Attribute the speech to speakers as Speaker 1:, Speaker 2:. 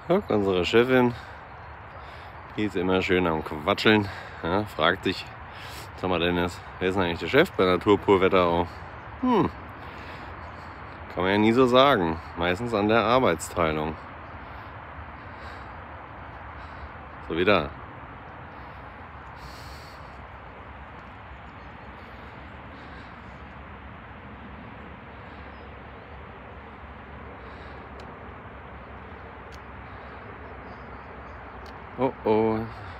Speaker 1: Guck, unsere Chefin, die ist immer schön am Quatscheln. Ja, fragt sich, sag mal Dennis, wer ist denn eigentlich der Chef bei Naturpurwetterau? Kann man ja nie so sagen. Meistens an der Arbeitsteilung. So wie da. Oh oh.